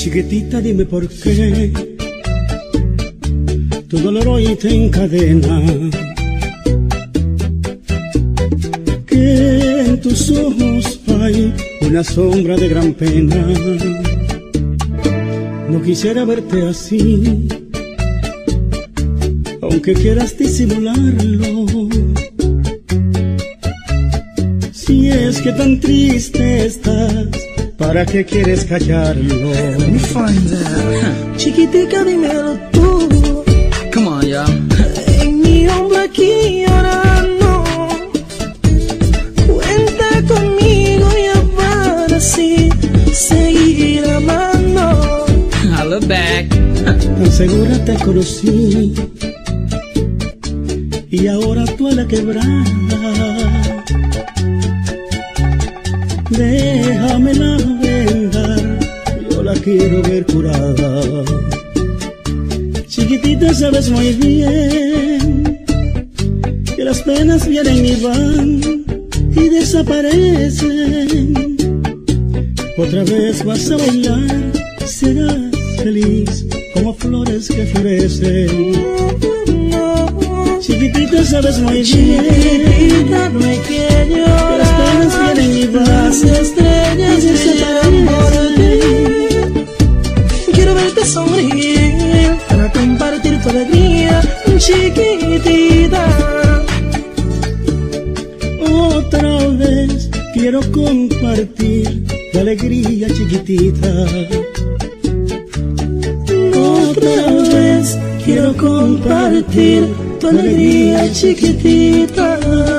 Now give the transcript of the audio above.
Chiquitita, dime por qué tu dolor hoy te encadena, que en tus ojos hay una sombra de gran pena. No quisiera verte así, aunque quieras disimularlo. Si es que tan triste estás, ¿para qué quieres callarlo? Let me find out. Chiquitica, dímelo tú. Come on, y'all. En mi hombro aquí llorando. Cuenta conmigo ya para así seguir amando. I look back. Tan segura te conocí y ahora tú a la quebrada. Déjamela vendar, yo la quiero ver curada. Chiquitita, sabes muy bien que las penas vienen y van y desaparecen. Otra vez vas a bailar, serás feliz como flores que florecen. Chiquitita, sabes muy bien, Chiquitita, no hay que llorar, que las penas vienen y van, las estrellas brillan por ti. Quiero verte sonreír para compartir tu alegría, chiquitita. Otra vez quiero compartir tu alegría, chiquitita. Otra vez quiero compartir tu alegría, chiquitita.